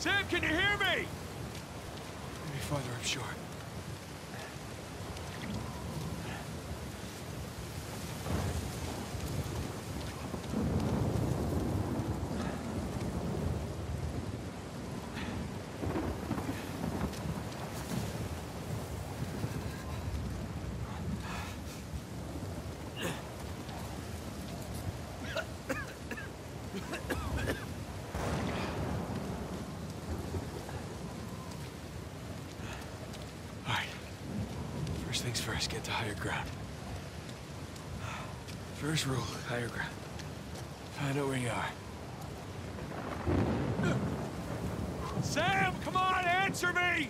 Sam, can you hear me? Maybe farther upshore. First things first, get to higher ground. First rule, higher ground. Find out where you are. Sam, come on, answer me!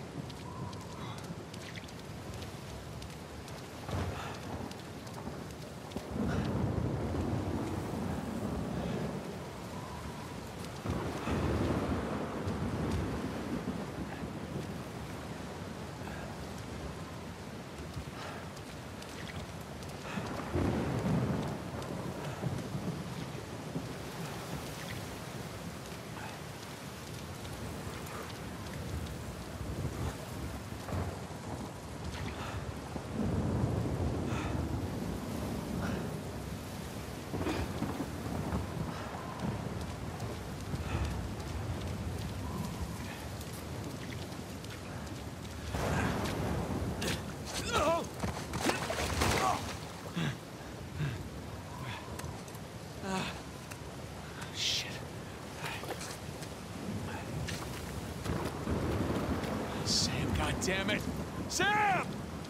Damn it! Sam!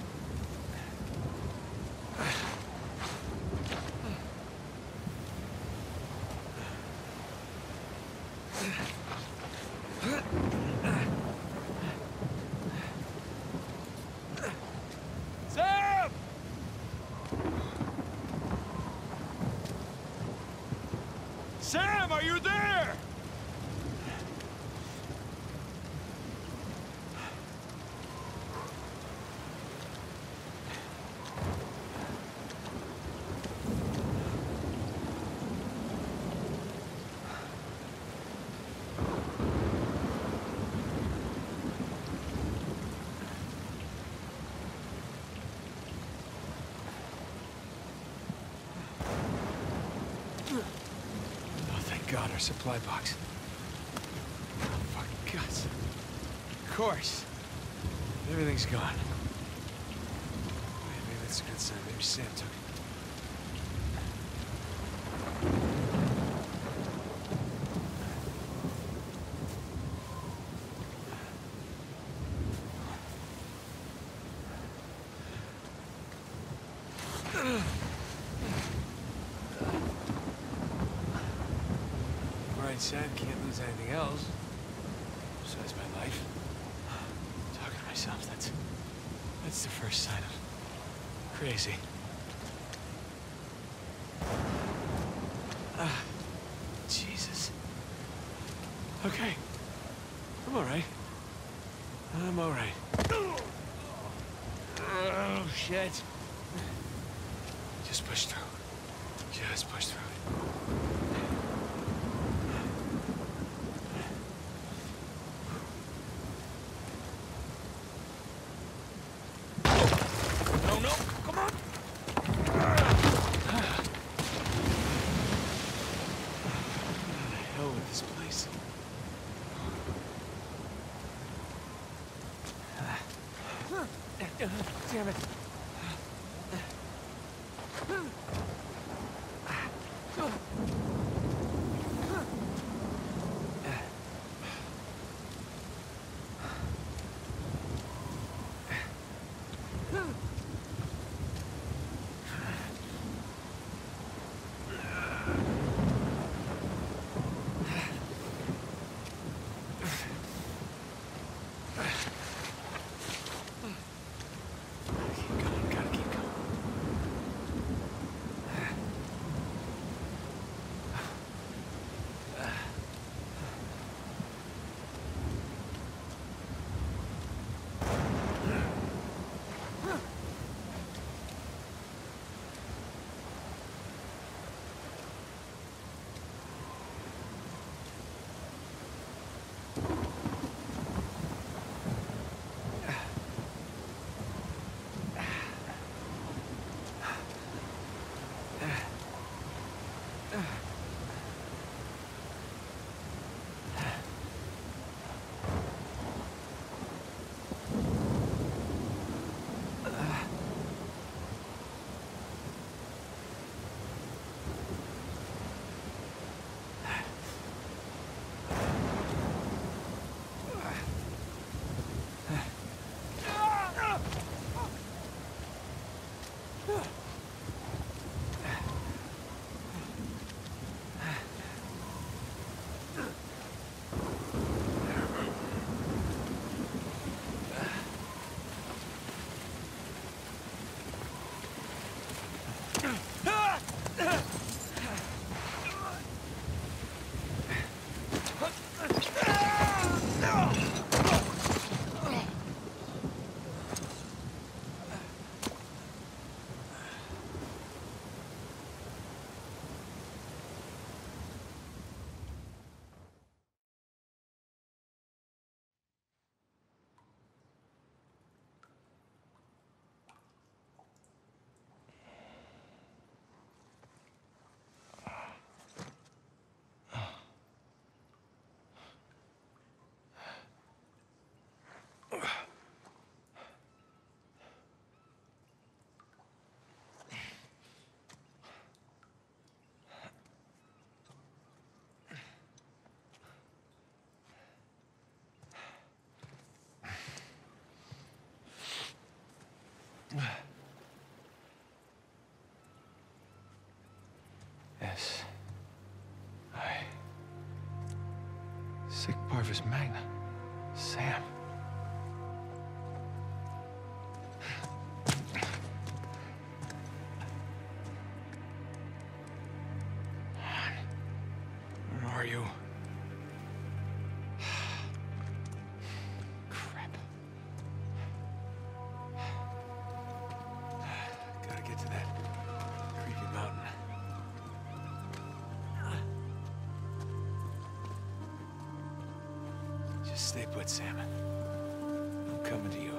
Sam! Sam, are you there? God, our supply box. Oh, fucking guts. Of course. Everything's gone. Wait, maybe that's a good sign. Maybe Sam took it. Sam can't lose anything else besides my life. Talking to myself, that's the first sign of crazy. Jesus. Okay. I'm all right. I'm all right. Oh, shit. Just push through. Just push through. Damn it. Sic parvis magna. Sam. Where are you? Crap. Gotta get to that creepy mountain. Just stay put, Sam. I'm coming to you.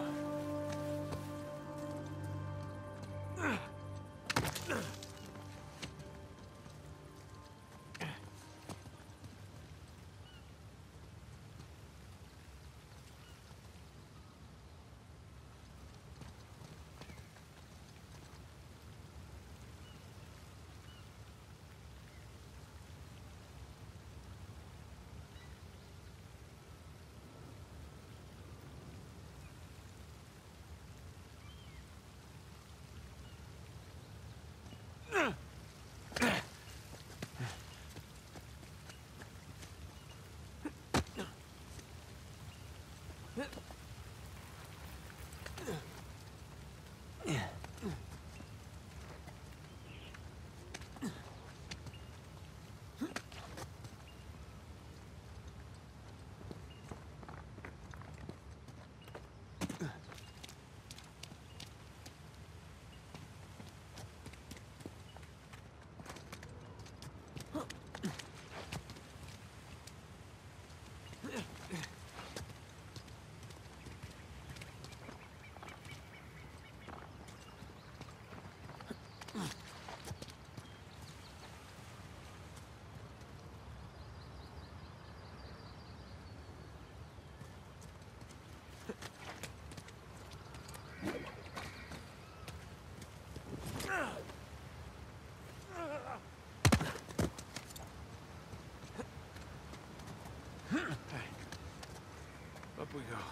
Up we go.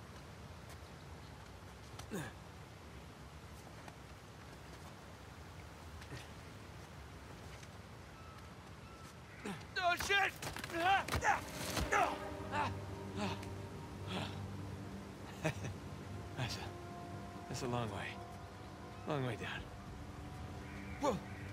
Oh, shit! That's a long way. Long way down. Whoa.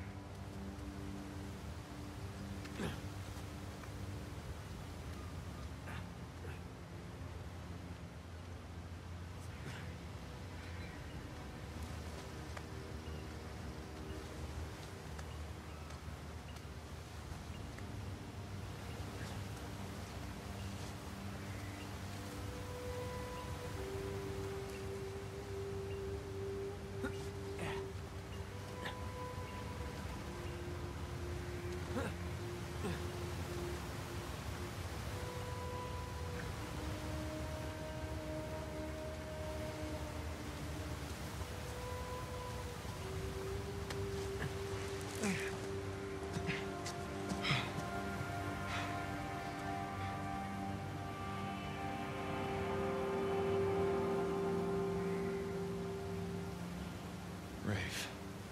Rafe.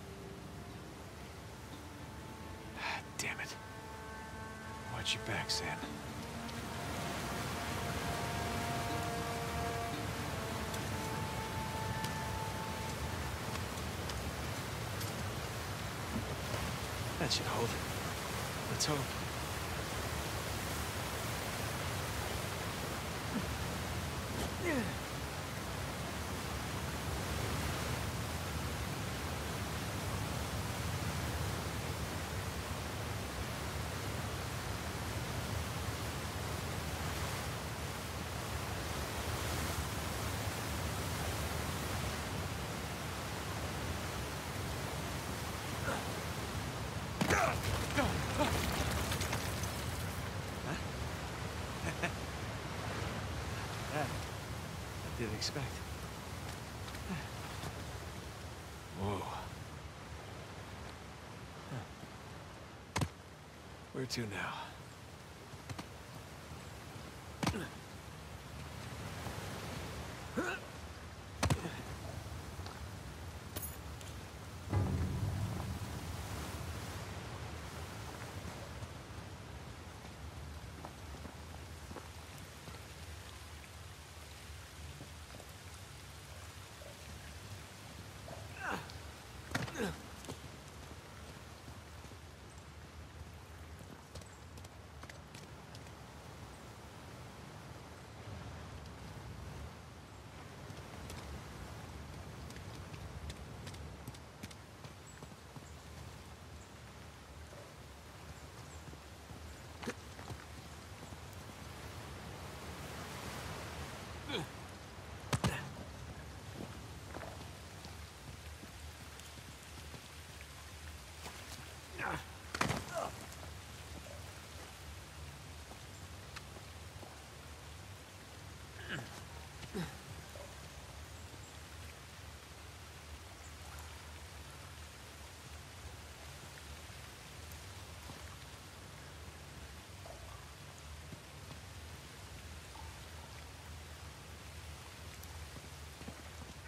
Damn it. Watch your back, Sam. That should hold. Let's hope. I didn't expect. Whoa. Where to now?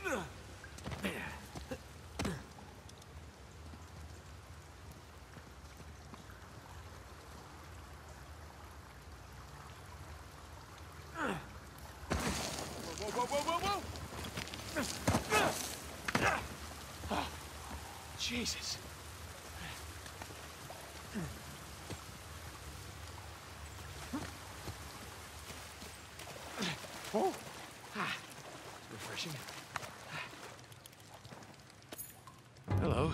Whoa! Oh, Jesus. Oh, it's refreshing. Hello.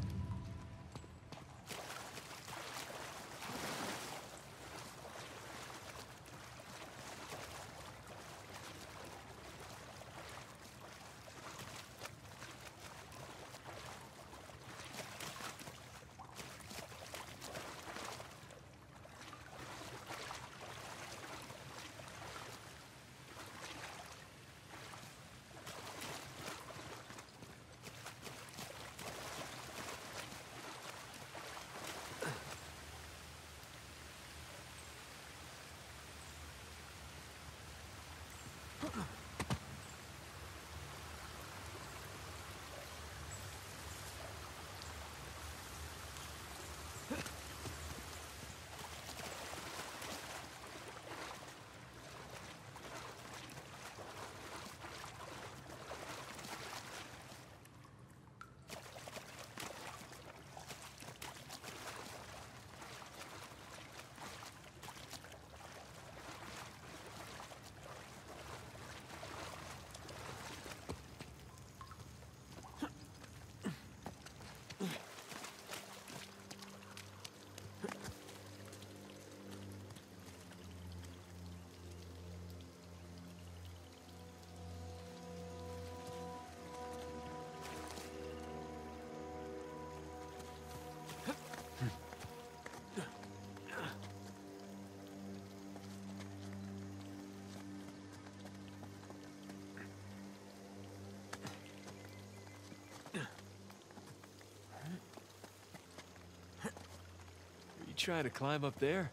Are you trying to climb up there?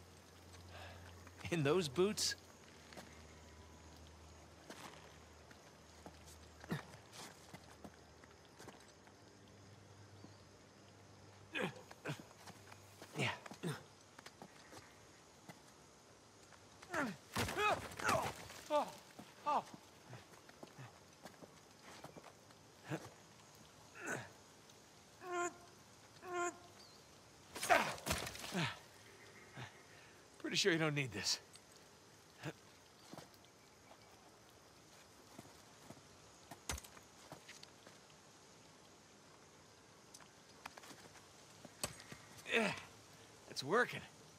In those boots? Yeah. Oh! Pretty sure you don't need this. Yeah, it's working.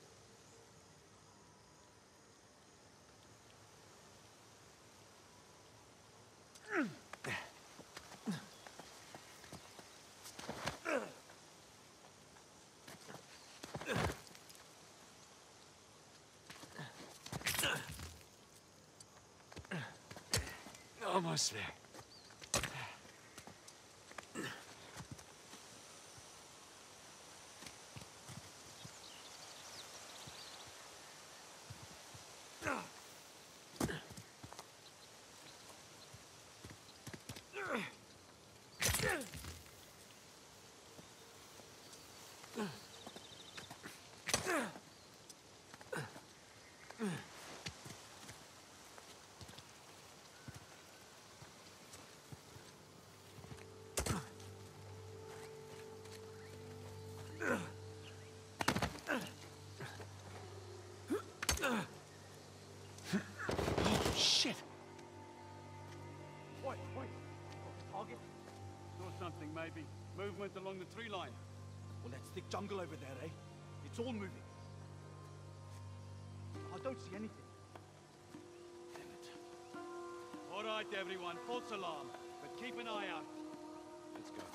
Almost there. Oh, shit! Wait. Target? Saw something, maybe. Movement along the tree line. Well, that's thick jungle over there, eh? It's all moving. I don't see anything. Damn it. All right, everyone. False alarm. But keep an eye out. Let's go.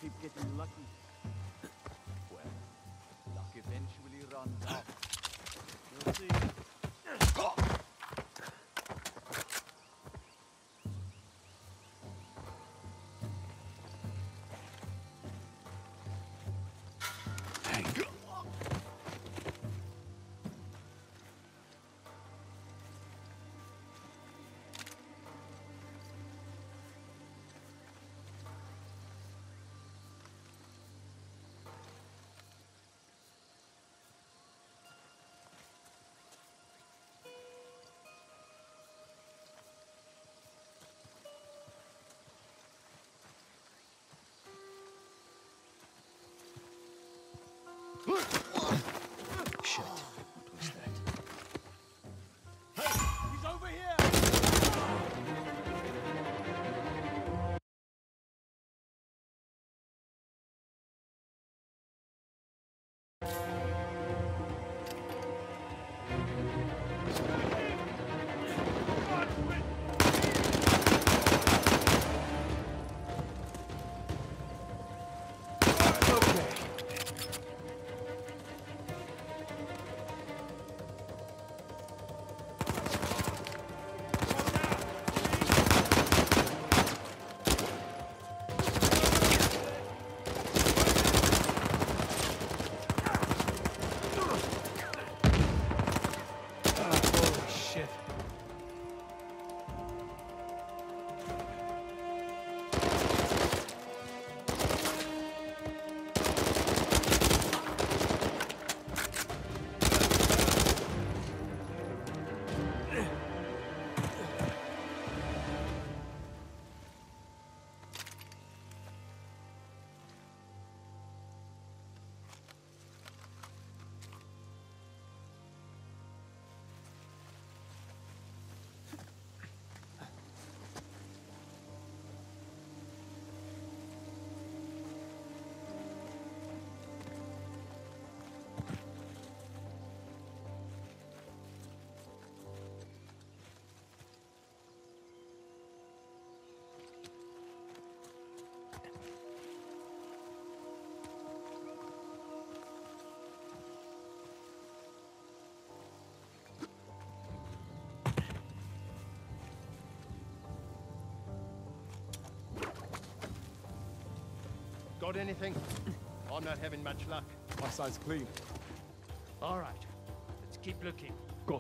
keep getting lucky. Well, luck eventually runs out. You'll see. Shit. What was that? He's over here! Got anything? I'm not having much luck. My side's clean. All right, let's keep looking. Go.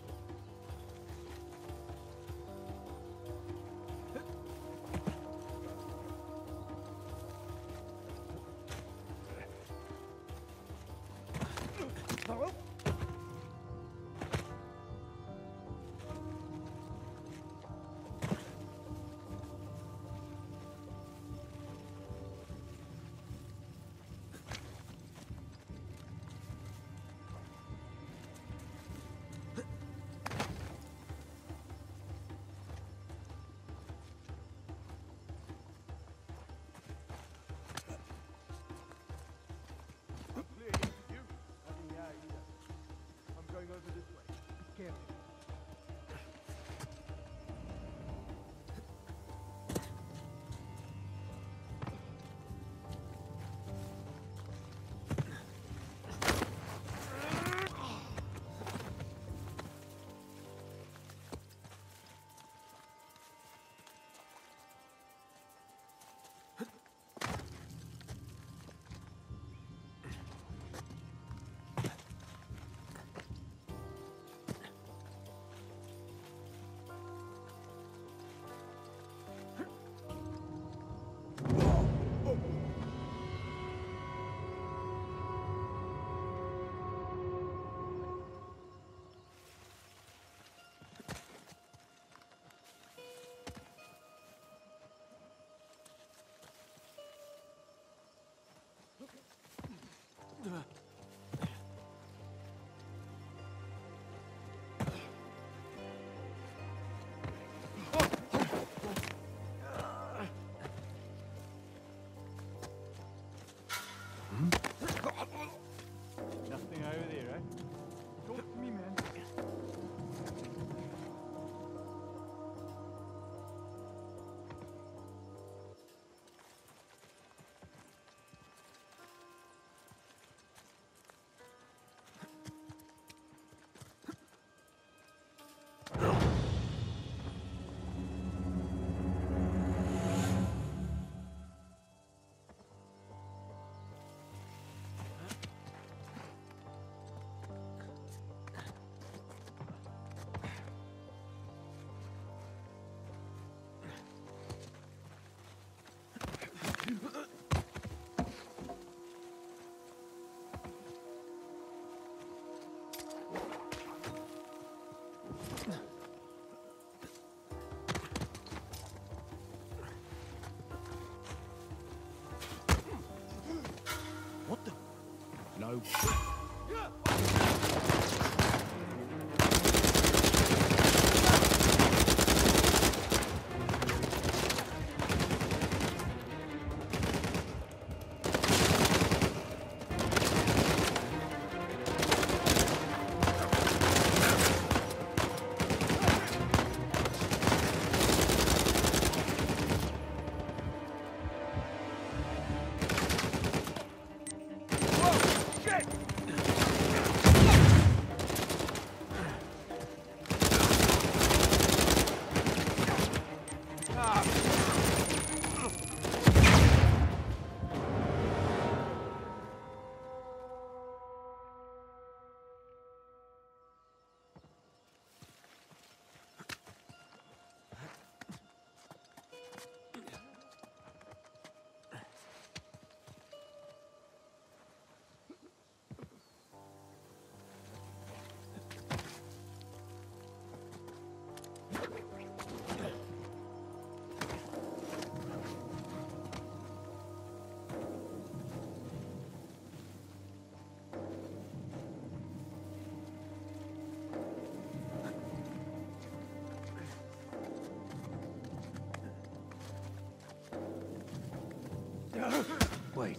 Wait.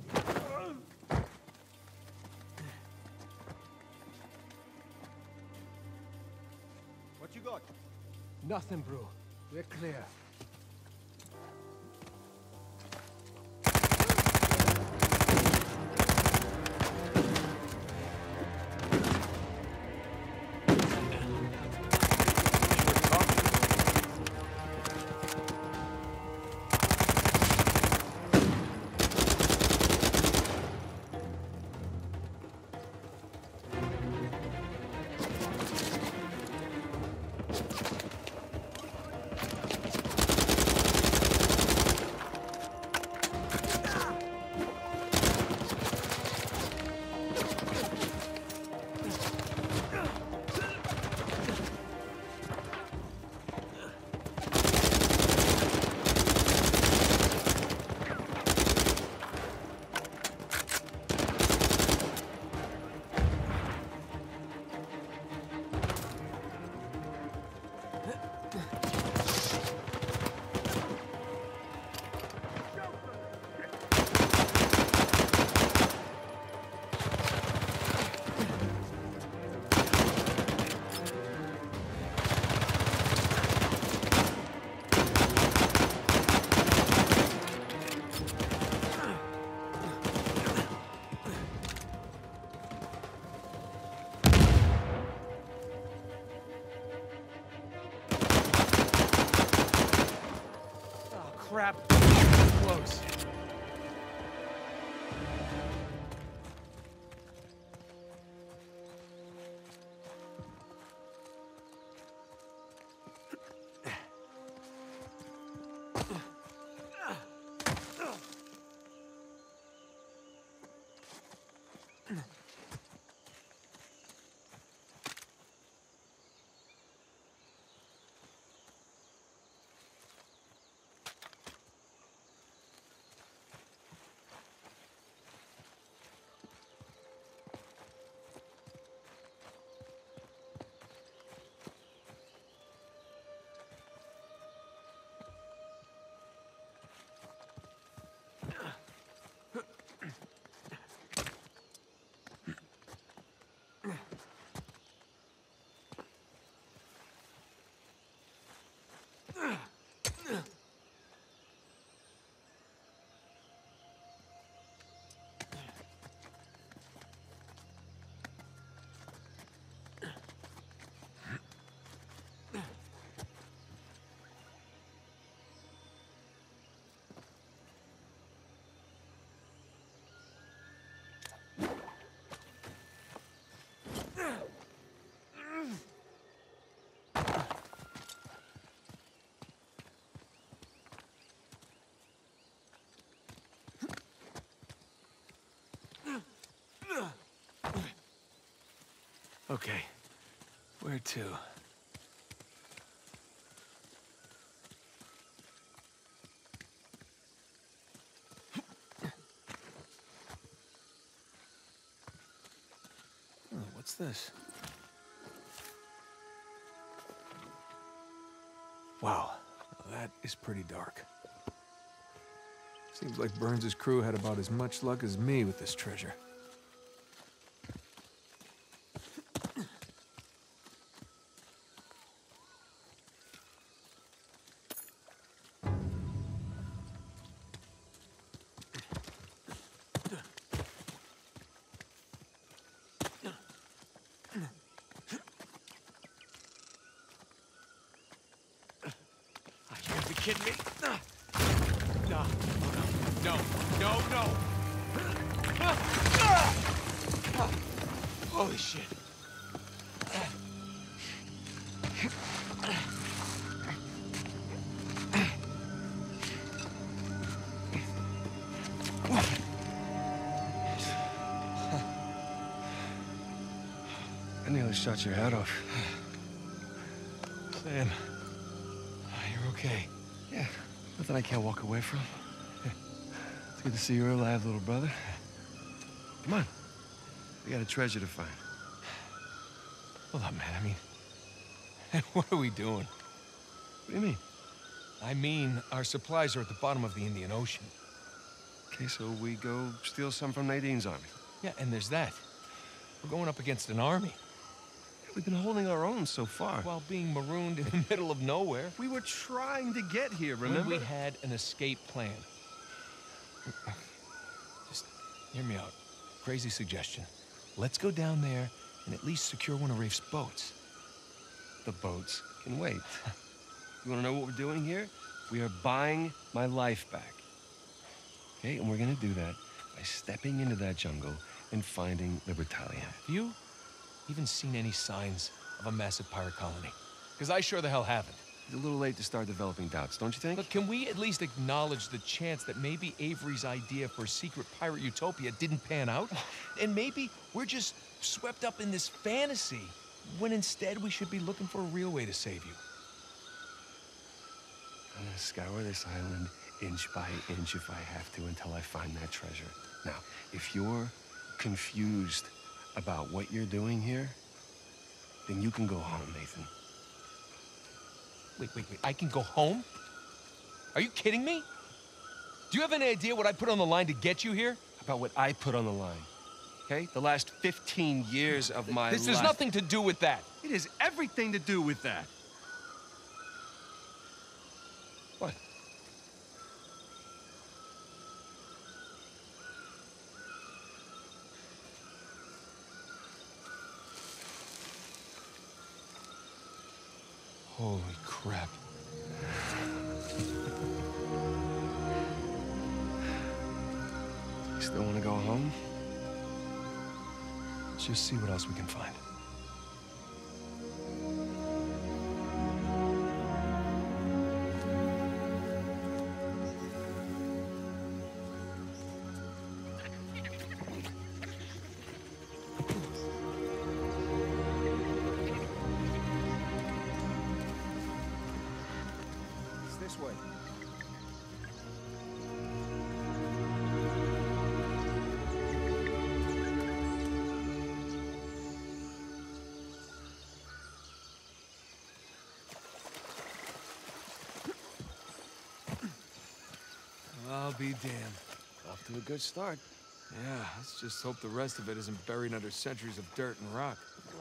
What you got? Nothing, bro. We're clear. Crap. Close. Okay. Where to? What's this? Wow, that is pretty dark. Seems like Burns' crew had about as much luck as me with this treasure. You gotta be kidding me. No, no, no, no. Holy shit. I nearly shot your head off. Sam, you're okay. Yeah, nothing I can't walk away from. It's good to see you're alive, little brother. Come on. We got a treasure to find. Hold up, man. I mean, what are we doing? What do you mean? I mean, our supplies are at the bottom of the Indian Ocean. Okay, so we go steal some from Nadine's army. Yeah, and there's that. We're going up against an army We've been holding our own so far. while being marooned in the middle of nowhere. We were trying to get here, When remember? we had an escape plan. Just hear me out. Crazy suggestion. Let's go down there and at least secure one of Rafe's boats. The boats can wait. You wanna know what we're doing here? We are buying my life back. Okay, and we're gonna do that by stepping into that jungle and finding the battalion. Have you even seen any signs of a massive pirate colony? Because I sure the hell haven't. It's a little late to start developing doubts, don't you think? Look, can we at least acknowledge the chance that maybe Avery's idea for a secret pirate utopia didn't pan out? And maybe we're just swept up in this fantasy, when instead we should be looking for a real way to save you. I'm gonna scour this island inch by inch if I have to until I find that treasure. Now, if you're confused about what you're doing here, then you can go home, Nathan. Wait. I can go home? Are you kidding me? Do you have any idea what I put on the line to get you here? About what I put on the line, okay? The last 15 years of my life. This has nothing to do with that. It has everything to do with that. What? Holy crap. You still want to go home? Let's just see what else we can find. It's this way. I'll be damned. Off to a good start. Yeah, let's just hope the rest of it isn't buried under centuries of dirt and rock.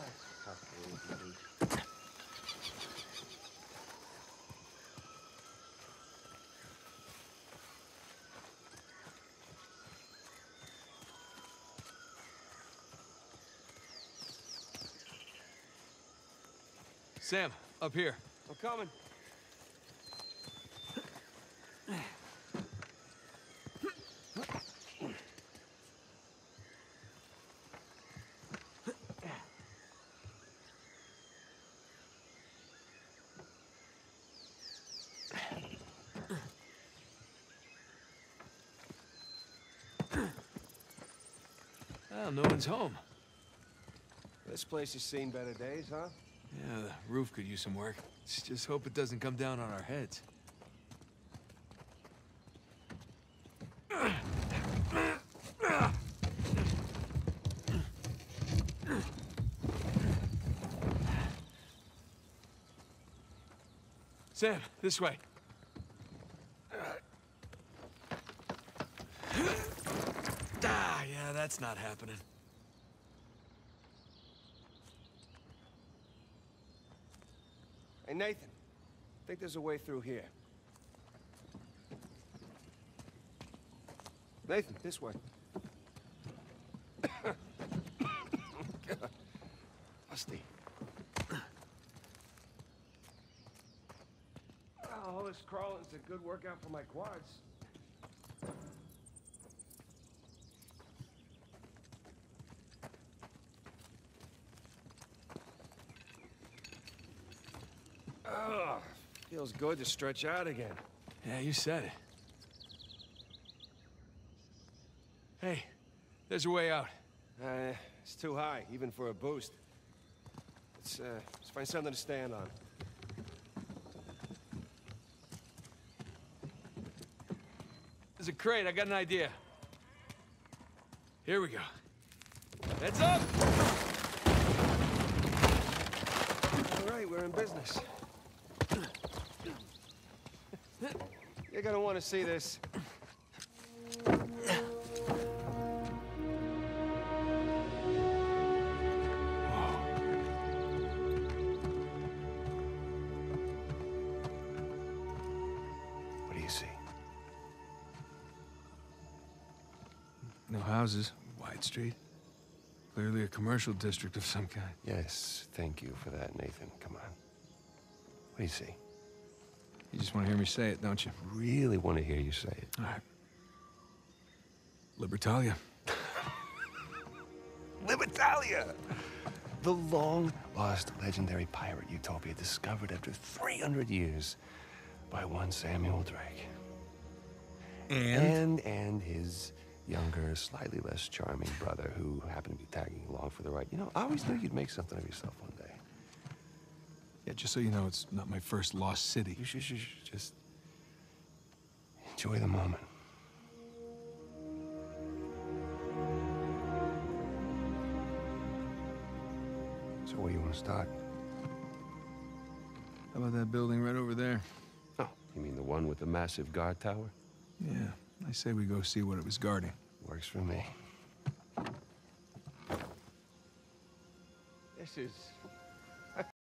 Sam, up here. I'm coming. Well, no one's home. This place has seen better days, huh? Yeah, the roof could use some work. Let's just hope it doesn't come down on our heads. Sam, this way. Ah, yeah, that's not happening. Hey, Nathan. I think there's a way through here. Nathan, this way. Rusty. All this crawling's a good workout for my quads. Oh, feels good to stretch out again. Yeah, you said it. Hey, there's a way out. It's too high, even for a boost. Let's find something to stand on. There's a crate. I got an idea. Here we go. Heads up! All right, we're in business. You're gonna want to see this. What do you see? No houses. Wide street. Clearly a commercial district of some kind. Yes, thank you for that, Nathan. Come on. What do you see? You just want to hear me say it, don't you? Really want to hear you say it. All right. Libertalia. Libertalia! The long-lost legendary pirate utopia discovered after 300 years by one Samuel Drake. And his younger, slightly less charming brother who happened to be tagging along for the ride. You know, I always knew you'd make something of yourself one day. Yeah, just so you know, it's not my first lost city. You should just enjoy the moment. So where you want to start? How about that building right over there? Oh, you mean the one with the massive guard tower? Yeah, I say we go see what it was guarding. Works for me. This is